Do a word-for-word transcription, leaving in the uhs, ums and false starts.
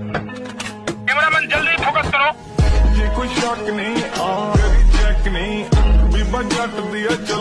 Cameraman जल्दी focus करो। ये कोई शक नहीं आ मेरी चेक नहीं बीबा जट दिया